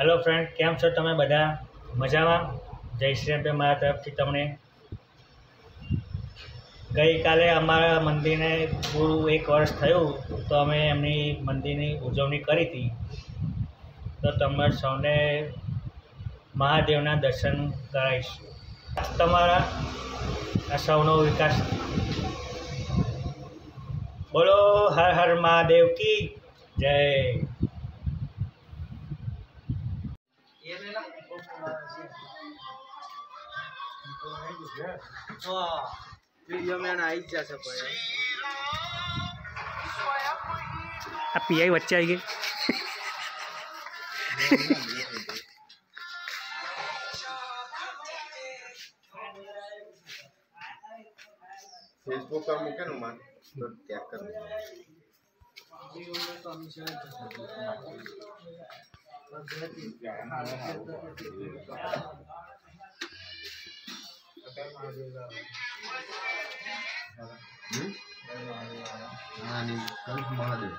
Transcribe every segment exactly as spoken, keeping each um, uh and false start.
Hello friend, केम छो तमे बधा मजामां? जय श्री राम मारा तरफथी तमने। गई काले अमारा मंदिर ने पूरू एक वर्ष थयुं तो अमे एमनी मंदिरनी उजवणी करी थी। तो तमने सौने महादेवना दर्शन कराईशुं। तमारा आ सौनो विकास। बोलो हर हर महादेव की जय। वीडियो में आई जा सको अब पीआई बच्चे आई गए। फेसबुक पर मुके नु मान तो टैग कर दे। हाँ नहीं कल महादेव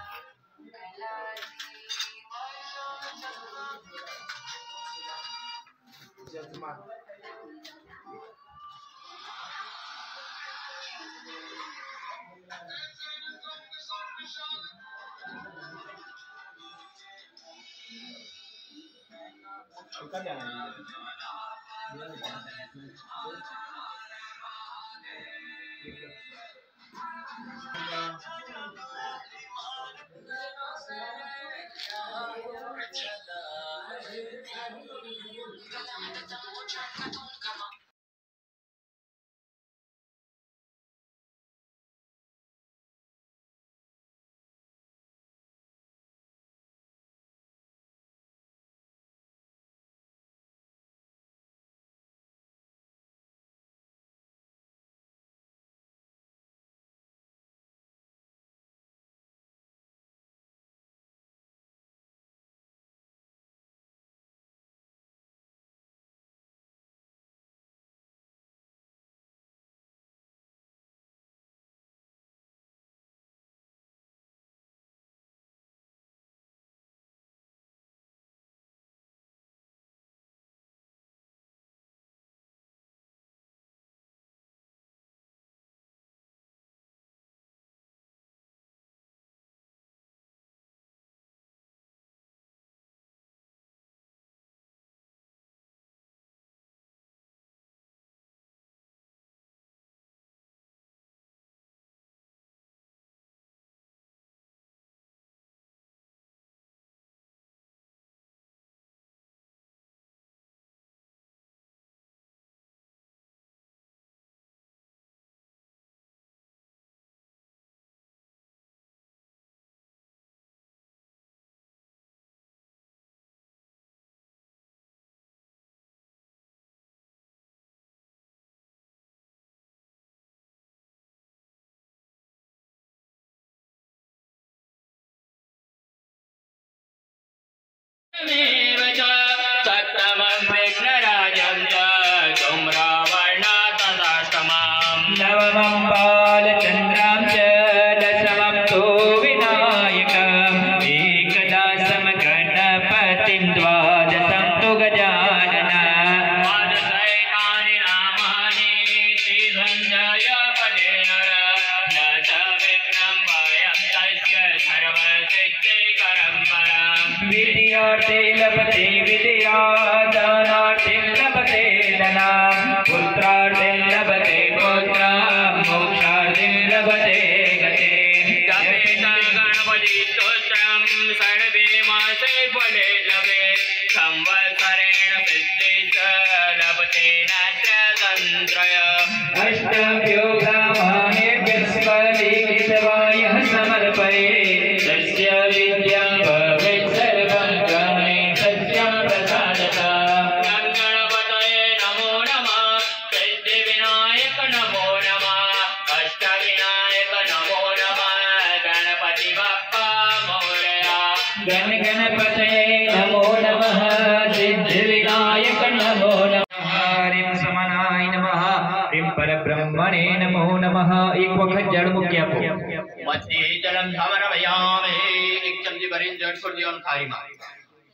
परब्रह्मणे नमो नमः। एक वक्त जड़ मुक्या को मछली जलम समर्पयामि। एक चमची भरीन जड़ छोड़ दिया खारी मार।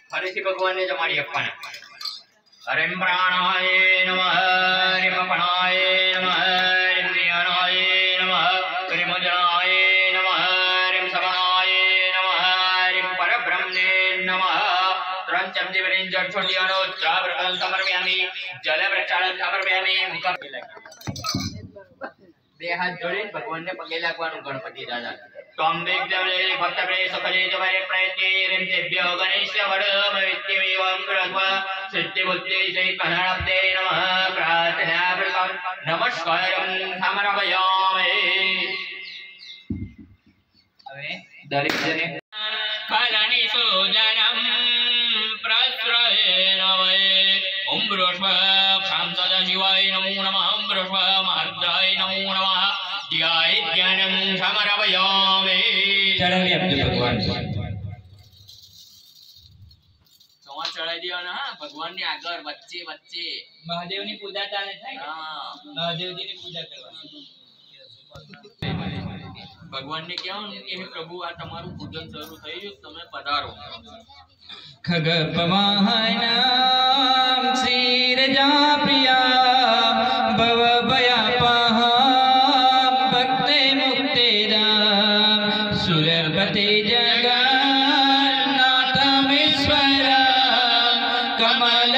ફરીથી ભગવાનને જમાડી આપવાના. હરિમ પ્રાણાય નમઃ, હરિમ પણાય નમઃ, હરિમ જ્ઞાનાય નમઃ, હરિમ જનાય નમઃ, હરિમ સવનાય નમઃ, હરિમ પરબ્રહ્મને નમઃ. ત્રણ ચમચી ભરીને જળ છોડી દેવાનો. ચાવ્રતં સમર્પયામિ, જલ પ્રક્ષાલન સમર્પયામિ. મુખ બે હાથ જોડીને ભગવાનને પગે લાગવાનું. ગણપતિ દાદા त्वं विघ्नहरे भक्तप्रिय सफले जवरे प्रयत्ने रिंदेभ्यो गणेश्य वरम विद्यमेवं प्रस्व सिद्धि बुद्धि सहित महनब्दे नमः. प्रार्थना प्रकं नमस्कारं समर्पयामि. હવે દરેક જણે ફલની સુજનમ પ્રસ્રયેણ વૈ ઓમ બ્રહ્મ ખામ સદા શિવાય નમો નમઃ. ઓમ બ્રહ્મ મહાદ્રાય નમો નમઃ. ध्याय ज्ञानम समर्पयामि. ચડાવી આપજો ભગવાન. તમાર ચડાવી દેવાના. હા, ભગવાનની આગળ વચ્ચે વચ્ચે મહાદેવની પૂજા ચાલે છે. હા, મહાદેવજીની પૂજા કરવાની. ભગવાનને કહેવાનું કે હે પ્રભુ આ તમારું પૂજન શરૂ થઈ ગયું, તમે પધારો. ખગપવાહનામ ક્ષીરજા પ્રિયા ભવ ભયાપહામ ભક્તે મુક્તિદામ સુરપતિ જગન્નાથમીશ્વર કમલ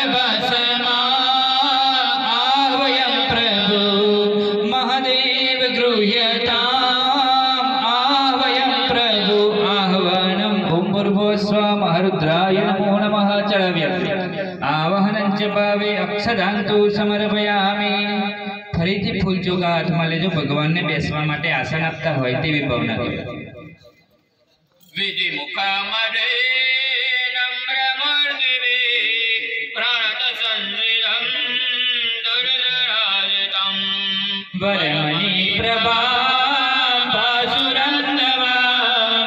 વાસમાં આહ્વયં પ્રભુ મહાદેવ ગૃહ્યતામ આહ્વયં પ્રભુ આહ્વાનમ. ઓમ ભૂર્ભુવઃ મહારુદ્રાય નમો નમઃ. ચડાવ્યા. આવાહનં ચ ભાવે અક્ષદાંતુ સમર્પયામિ. ફરીથી ફૂલ ચોખા હાથમાં લેજો. ભગવાનને બેસવા માટે આસન આપતા હોય તેવી ભાવના કરો. વિધિ મુખામરે નમ્ર મૂર્તિવે પ્રાણત સંજિતમ દુર્ધરાજતમ વરમણી પ્રભા ભાસુરં નવા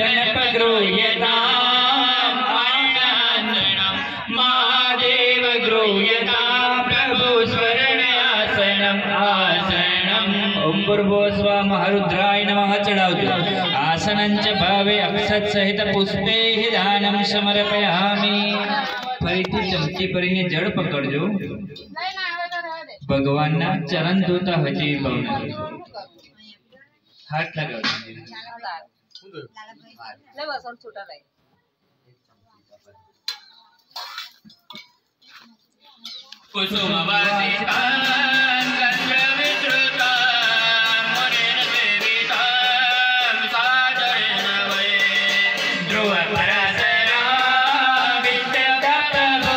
જનપગૃહ્યતામ આનંદનમ મહાદેવ ગૃહ્યતામ પ્રભુ સ્વર્ણયાસનમ આસનમ. ઓમ ભૂર્ભુવઃ મહારુદ્રાય નમઃ. ચડાવજો. આસનં ચ ભાવે અક્ષત સહિત પુષ્પે દાનમ સમર્પયામિ. ફરીથી ચમચી ભરીને જળ પકડજો. ભગવાનના ચરણ ધોતા હોય તેવી ભાવના કરો. હાથ લગાવજો. कुसुमवासितां गन्धविधृतां मुनेन सेवितां सादरेण वै ध्रुवपराशरां विद्याप्रभो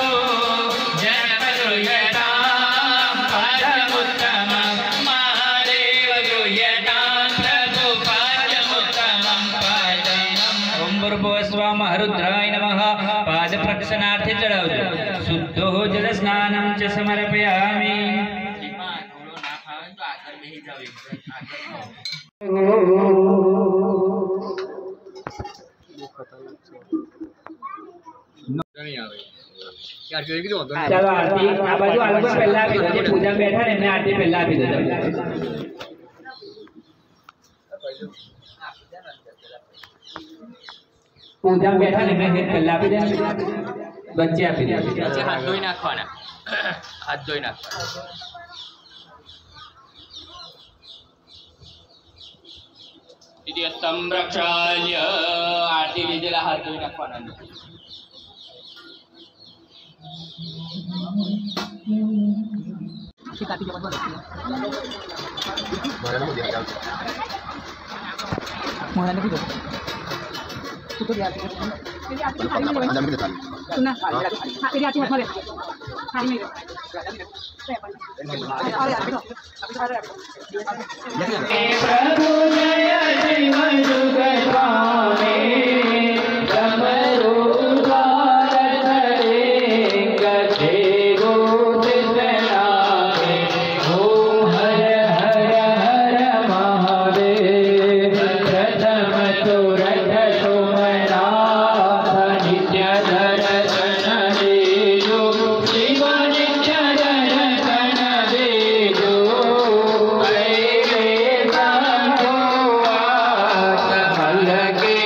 जनपगृह्यतां पादमुत्तमं महादेव गृह्यतां प्रभु पादमुत्तमं पादनम्. ઓમ ભૂર્ભુવઃ મહારુદ્રાય નમઃ. પાદ પ્રક્ષાલનાર્થે ચડાવજો. શુદ્ધો જલ સ્નાનમ ચ સમર્પયામિ. એમાં થોડો ના ફાવે તો આગળ બેસી જાવ. આગળ ચાલો આરતી આ બાજુ આ લોકો પહેલા આપી દો. જે પૂજા બેઠા ને એમને આરતી પહેલા આપી દો. પૂજા બેઠા ને એમને હેત પહેલા આપી દે. વચ્ચે આપી દે. વચ્ચે હાથ ધોઈ નાખવાના. હાથ ધોઈ નાખવાના. દીદી સંરક્ષાલ્ય આરતી લીધેલા હાથ ધોઈ નાખવાના. પ્રભુ જય શિવ જુગ સ્વામી ડમરુ દ્વાર ધરે ગજે ગોપિતનામે. ઓમ હર હર હર મહાદેવ. પ્રથમ તો રથ સોમનાથ નિત્ય દર્શન દેજો. શિવ નિત્ય દર્શન દેજો. કૈલે સંતો આત મલકે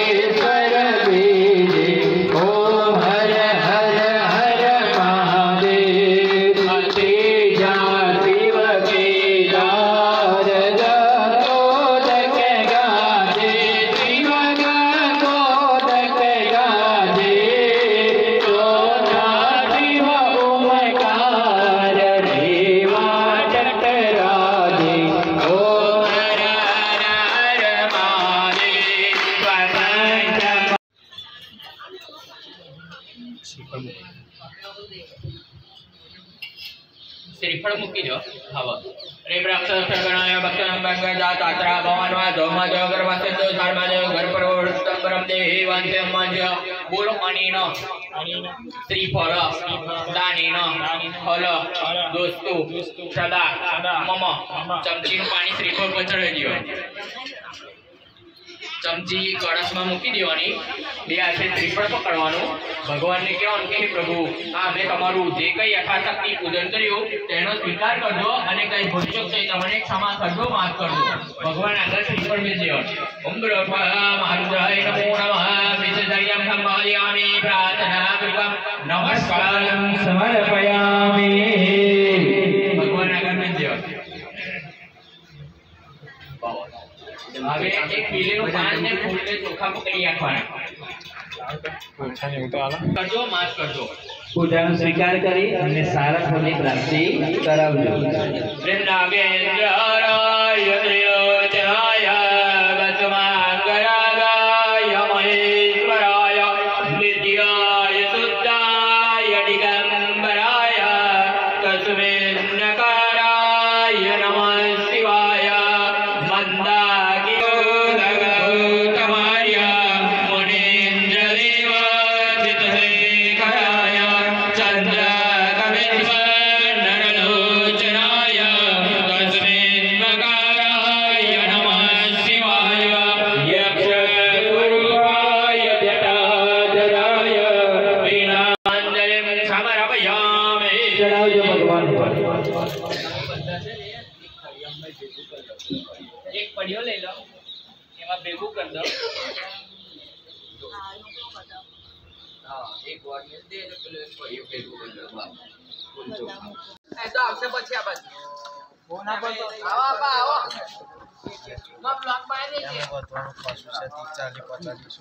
શ્રીફળ મૂકી દો હવે રે બ્રહ્મ ગણાય ભક્તન બંગજા તાત્રા ભવનમાં ધોમાં દેવ ગર્ભસે તો ધર્મા દેવ ઘર પર વૃત્તમ પરમ દેહી વાંતે મંજ બોલો અનીનો શ્રીફળ દાનીનો ફળ દોસ્તો સદા મમ ચમચીનું પાણી શ્રીફળ પર ચડાવી દેવાનું ચમચી કળશમાં મૂકી દેવાની બે હાથે શ્રીફળ પકડવાનું ભગવાનને કહેવાનું કે પ્રભુ આ મેં તમારું જે કઈ યથાશક્તિ પૂજન કર્યું તેનો સ્વીકાર કરજો અને કઈ ભૂલચૂક થઈ તમને ક્ષમા કરજો માફ કરજો ભગવાન આગળ શ્રીફળ મેં દેવાનું ઓમ બ્રહ્મા મહારુદ્રાય નમો નમઃ વિશેષયમ સંભાળયામિ પ્રાર્થના કૃપા નમસ્કારમ સમર્પયામિ ભગવાન આગળ મેં દેવાનું હવે એક પીલીનું પાન ને ફૂલને ચોખા પકડી રાખવાના કરજો માફ કરજો પૂજાનો સ્વીકાર કરી અને સારા ફળની પ્રાપ્તિ કરાવજો વૃંદાવેન્દ્રાય ત્રિલોચનાય ગતમાંગરાગાય મહેશ્વરાય નિત્યાય શુદ્ધાય દિગંબરાય તસ્મેન્નકારાય નમઃ શિવાય મંદા એક પડ્યો લઈ લો એમાં ભેગું કરી દો હા એક વાર ને દે તો પેલો એક પડ્યો ભેગું કરી દો બસ બોલજો એ તો આવશે પછી આ બાજુ ફોન આપો તો આવો આવો આવો માં બ્લોક માં દે છે વધવાનું પાછું છે ચાલીસ પચાસ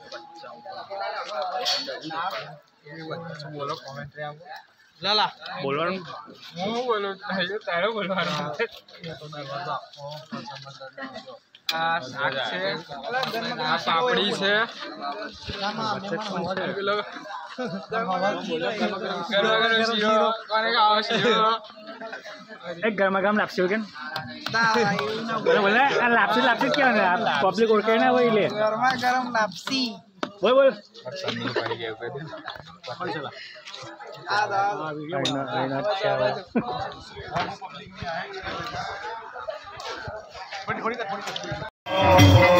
પચાસ બોલો કોમેન્ટ્રી આપો લાલા બોલવાનું હું બોલું નહીં તારે બોલવાનું આ શાક છે આ પાપડી છે એક ગરમા ગરમ લાપસી કે બોલે આ લાપસી લાપસી ક્યાં ને પબ્લિક ઓળખે ને હોય લે ગરમા ગરમ લાપસી બોલ બોલ આ દા થોડી થોડી